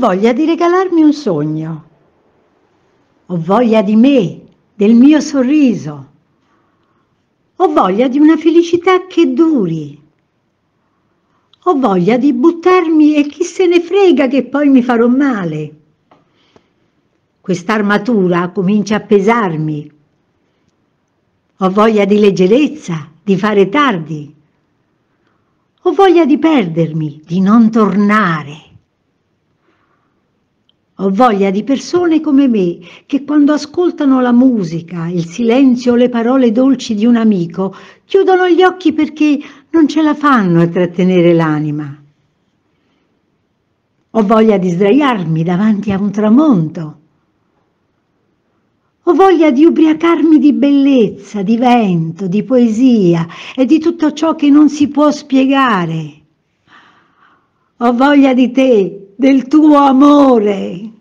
voglia di regalarmi un sogno. Ho voglia di me, del mio sorriso. Ho voglia di una felicità che duri. Ho voglia di buttarmi e chi se ne frega che poi mi farò male. Quest'armatura comincia a pesarmi. Ho voglia di leggerezza, di fare tardi. Ho voglia di perdermi, di non tornare. Ho voglia di persone come me, che quando ascoltano la musica, il silenzio o le parole dolci di un amico, chiudono gli occhi perché non ce la fanno a trattenere l'anima. Ho voglia di sdraiarmi davanti a un tramonto. Ho voglia di ubriacarmi di bellezza, di vento, di poesia e di tutto ciò che non si può spiegare. Ho voglia di te, del tuo amore.